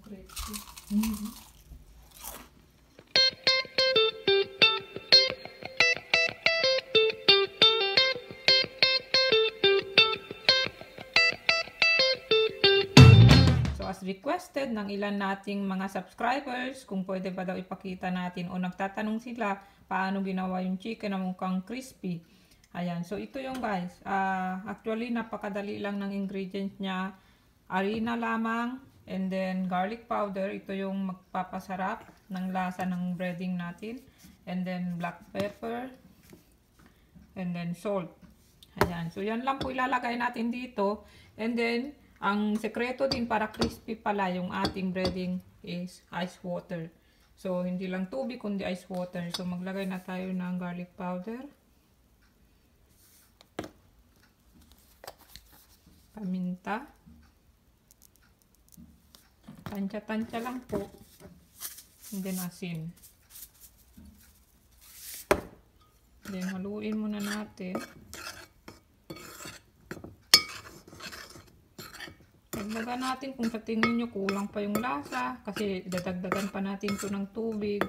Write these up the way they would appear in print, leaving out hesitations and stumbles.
crispy. As requested ng ilan nating mga subscribers, kung pwede ba daw ipakita natin o nagtatanong sila paano ginawa yung chicken na mukhang crispy. Ayan, so ito yung guys. Actually, napakadali lang ng ingredients niya. Harina lamang and then garlic powder. Ito yung magpapasarap ng lasa ng breading natin. And then black pepper. And then salt. Ayan, so yan lang po ilalagay natin dito. And then, ang sekreto din para crispy pala yung ating breading is ice water. So, hindi lang tubig kundi ice water. So, maglagay na tayo ng garlic powder. Paminta. Tansya-tansya lang po. And then asin. Then, haluin muna natin. Dagdagan natin kung sa tingin nyo kulang pa yung lasa kasi dadagdagan pa natin ito ng tubig.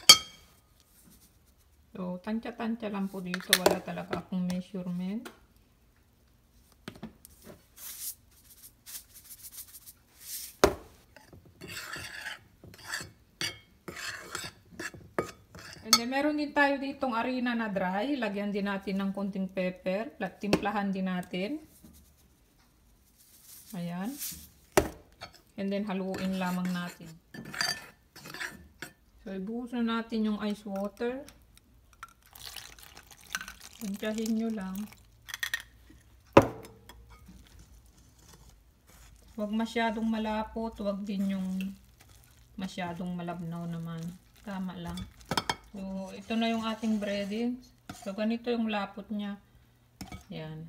So, tansya-tansya lang po dito. Wala talaga akong measurement. And then, meron din tayo ditong harina na dry. Lagyan din natin ng konting pepper. Timplahan din natin. Ayan. And then, haluin lamang natin. So, ibuhos na natin yung ice water. Tansyahin nyo lang. Huwag masyadong malapot. Huwag din yung masyadong malabnaw naman. Tama lang. So, ito na yung ating breading. So, ganito yung lapot niya. Ayan.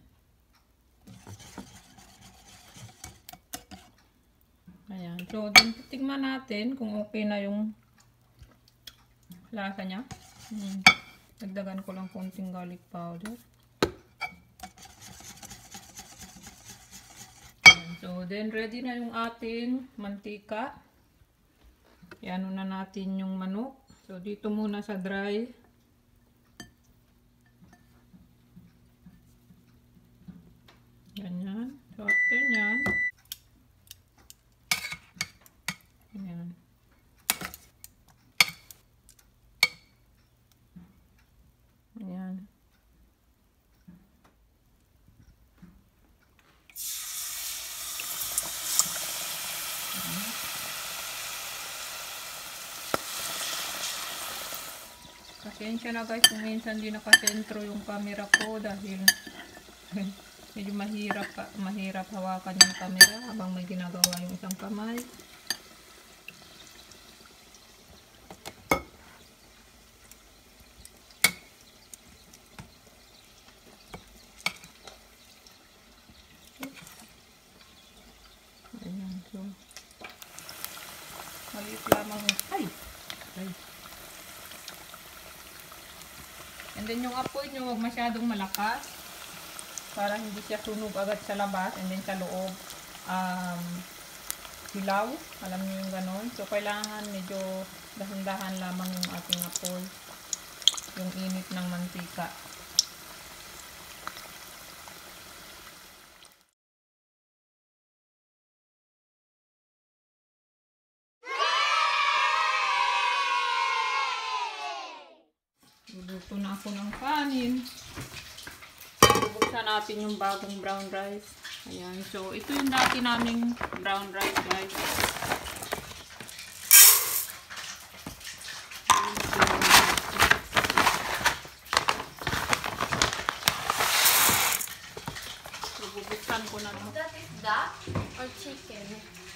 Ayan. So, tingnan natin kung okay na yung lasa niya. Dagdagan ko lang konting garlic powder. Ayan. So, then ready na yung ating mantika. Iano na natin yung manok. So, dito muna sa dry. Ganyan. So, after nyan, ayan. Ayan. Pasensya na guys kung minsan di nakasentro yung camera ko dahil medyo mahirap hawakan yung camera habang may ginagawa yung isang kamay. Ayan, so maliit lamang. Ay! And then yung apoy nyo, huwag masyadong malakas para hindi siya sunog agad sa labas and then sa loob hilaw. Alam nyo yung ganon. So, kailangan medyo dahan-dahan lamang yung ating apoy. Yung init ng mantika. Luto na ako ng kanin. Bubuksan natin yung bagong brown rice. Ayan. So, ito yung dati naming brown rice, guys. So, bubuksan ko na. That is duck or chicken?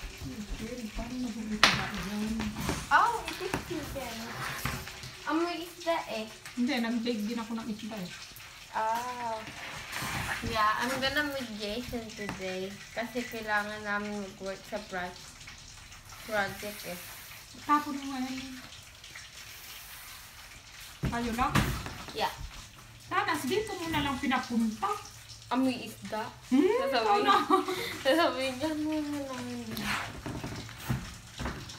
Oh, it is chicken. May isda eh. Hindi, nag-bake din ako ng isda eh. Oh. Yeah, I'm gonna meet Jason today. Kasi kailangan namin mag-work sa project eh. Tapon mo ngayon. Kayo lang? Yeah. Tanas, dito mo na lang pinapunta. May isda? Sasabihin niya muna namin.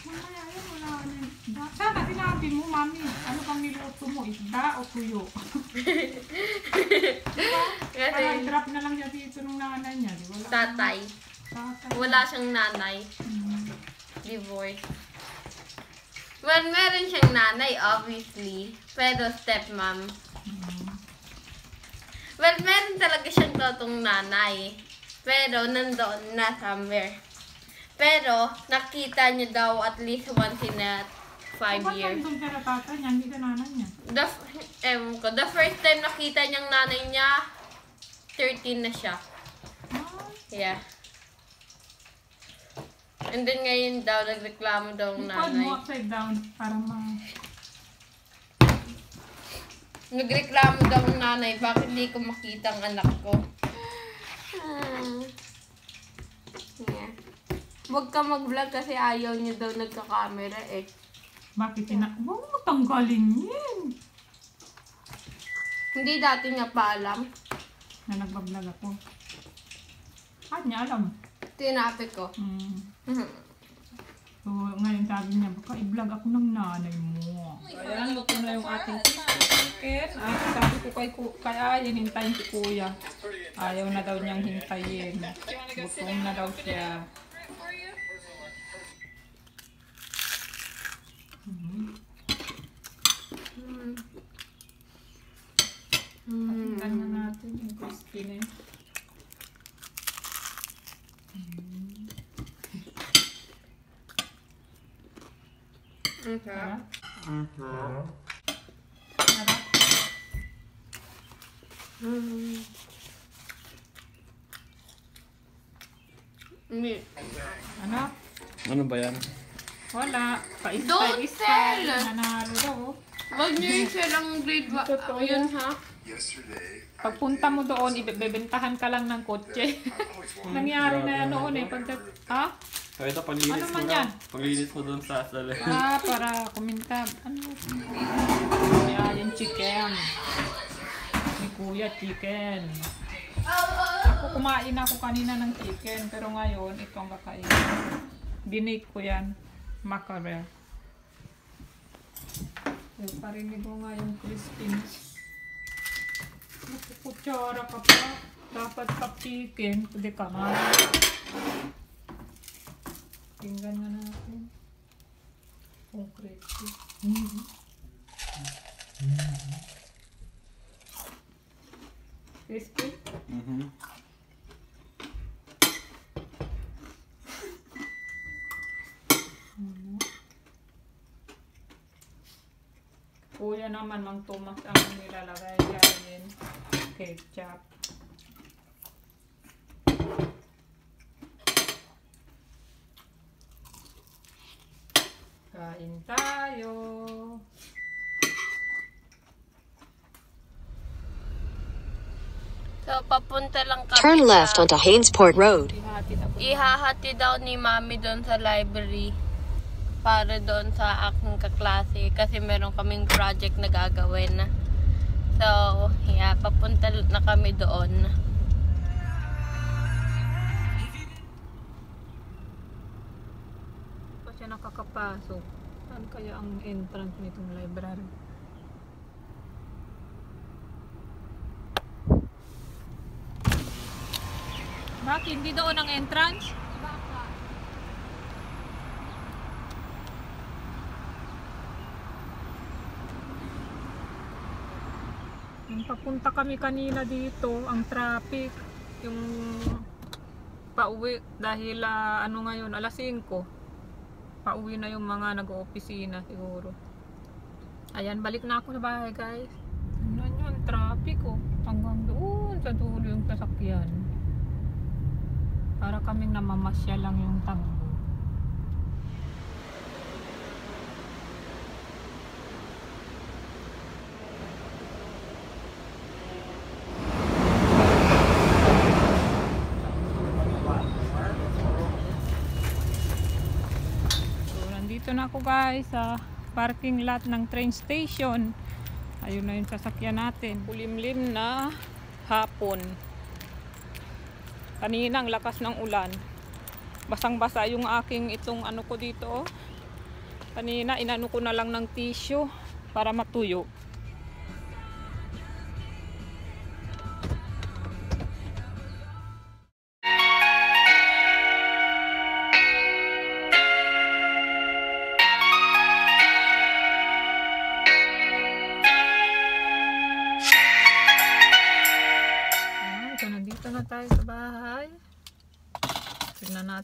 mo, isda o tuyo? Kasi Parang drop na lang siya dito ng nanay niya. Di wala tatay. tatay. Wala siyang nanay. Hmm. Divorce. Well, meron siyang nanay, obviously. Pero stepmom. Well, meron talaga siyang totong nanay. Pero nandoon na somewhere. Pero nakita niya daw at least once in a 5 years. Ba't nandun siya na tatay niya, hindi ka nanay niya? Ewan ko, the first time nakita niyang nanay niya, 13 na siya. Ah, Yeah. And then ngayon daw, nagreklamo daw ang ipod nanay. mo upside down para Nagreklamo daw ang nanay, bakit di ko makita ang anak ko? Yeah. Huwag ka mag-vlog kasi ayaw niya daw nagka-camera eh. Bakit huwag mo tanggalin yan. Hindi dati niya pa alam. Na nagbablog ako. At niya alam. Tinapi ko. So, ngayon sabi niya, baka i-vlog ako ng nanay mo. Ayan, luto na yung ating chicken. Sabi ko kay Ayin, hintayin si Kuya. Ayaw na daw niyang hintayin. Gutom na daw siya. Pakinggan na natin yung crispy na yun. Okay. Sarap. Ano? Ano ba yan? Wala. Don't Pa-isa-isa. tell! Nanalo daw. Huwag niyo yung silang grade ba? Totoo Yun ha? Pagpunta mo doon, ibebentahan ka lang ng kotse. Nangyari na yan noon eh. Ha? So ito, paglinis Ano mo man na. yan? Paglinis mo doon sa sala. Para kuminta. Ano? Yan, yung chicken. Ni Kuya, chicken. Kumain ako kanina ng chicken, pero ngayon, ito ang kakain. Binake ko yan. Mackerel. Parinig ko nga yung crispiness. Kutsara ka pa. Dapat sa chicken. Pwede ka nga. Tingnan nga natin. Kung crispy. Crispy? Kuya naman, Mang Tomas ang nilalagay yan. Ketchup. Kain tayo. So, papunta lang kami Turn left sa... onto Hainesport Road. Ihahati daw ni Mami doon sa library para doon sa aking kaklase kasi meron kaming project na gagawin. So, yeah, papunta na kami doon. Pa siya nakakapasok. Saan kaya ang entrance nitong library? Bakit? Hindi doon ang entrance? Nung papunta kami kanina dito, ang traffic, yung pauwi dahil ano ngayon, alas 5. Pauwi na yung mga nag-opisina siguro. Ayan, balik na ako sa bahay, guys. Tingnan nyo ang traffic, oh. Hanggang doon sa dulo yung sasakyan. Para kaming namamasya lang yung tanggo. Nandito na ako, guys, sa parking lot ng train station. Ayun na yung sasakyan natin. Kulimlim na hapon. Kanina ang lakas ng ulan. Basang-basa yung aking itong ano ko dito. Kanina inano ko na lang ng tissue para matuyo.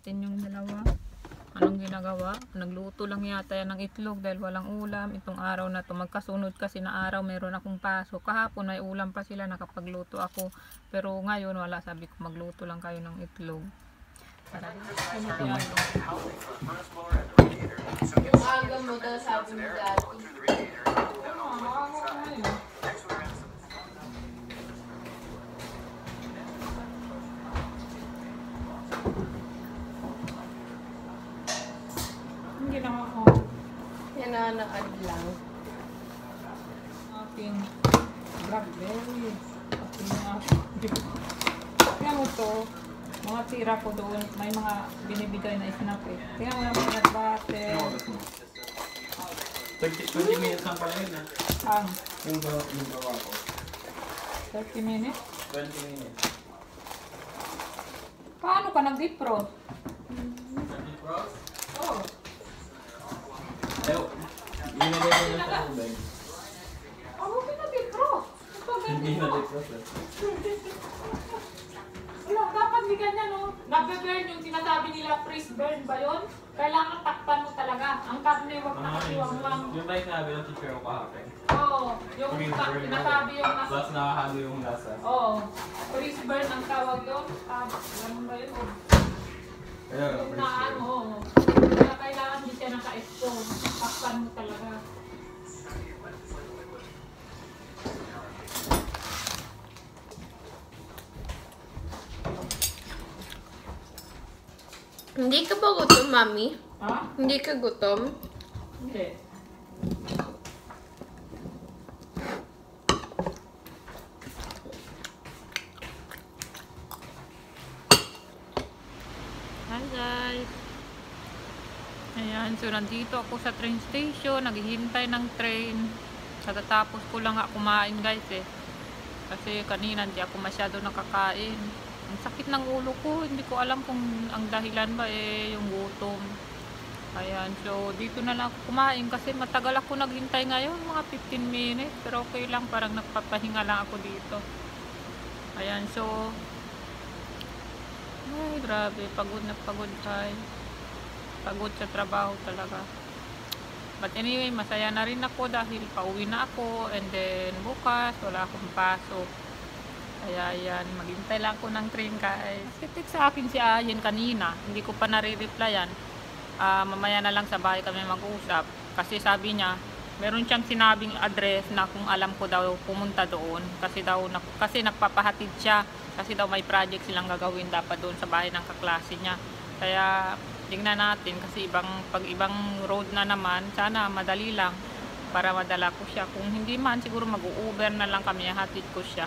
natin yung dalawa. Anong ginagawa? Nagluto lang yata yan ng itlog dahil walang ulam. Itong araw na to magkasunod kasi na araw meron akong pasok. Kahapon may ulam pa sila, nakapagluto ako. Pero ngayon wala, sabi ko magluto lang kayo ng itlog. Para Yung aga mo daw, sabi mo dati. ang ginawa ko Hinanaan lang. aking blackberry. Kaya mo to, mga tira ko doon, may mga binibigay na snap eh. Kaya mo naman nagbate. 20 minutes lang pala yun ah. Ang Yung gawa ko. 30 minutes. 20 minutes. Paano ka nag-defrost? Oh. Ayaw. Ginagay ko na sa tubig. Ano pinag-defrost? Hindi na defrost eh. Wala, dapat di ganyan, no? Nabe-burn yung sinasabi nila, freeze burn ba yun? Kailangan takpan mo talaga. Ang karne, wag na kasiwang-wang. Yung ba yung sinabi ng teacher ko kahapon? Oo, yung sinasabi yung nasa... Tapos nakahalo yung lasa. Oo, freeze burn ang tawag yun. Ganun ba yun? Ayun, Yung first na year. ano, kaya kailangan di siya naka-expose. Takpan mo talaga. Hindi ka ba gutom, Mami? Ha? Hindi ka gutom? Hindi. Hi guys! Ayan, so nandito ako sa train station, naghihintay ng train. Katatapos ko lang kumain guys eh. Kasi kanina hindi ako masyado nakakain. Ang sakit ng ulo ko, hindi ko alam kung ang dahilan ba eh yung gutom. Ayan, so dito na lang ako kumain kasi matagal ako naghintay ngayon, mga 15 minutes. Pero okay lang, parang nagpapahinga lang ako dito. Ayan, so ay grabe, pagod na pagod tayo. Pagod sa trabaho talaga. But anyway, masaya na rin ako dahil pauwi na ako. And then bukas, wala akong pasok. Kaya yan, maghintay lang ako ng train guys. Titik sa akin si Ayen kanina. Hindi ko pa nare-replyan. Mamaya na lang sa bahay kami mag-usap. Kasi sabi niya, meron siyang sinabing address na kung alam ko daw pumunta doon. Kasi nagpapahatid siya. Kasi daw may project silang gagawin dapat doon sa bahay ng kaklase niya. Kaya tingnan natin kasi pag ibang road na naman, sana madali lang para madala ko siya. Kung hindi man, siguro mag-u-Uber na lang kami, hatid ko siya.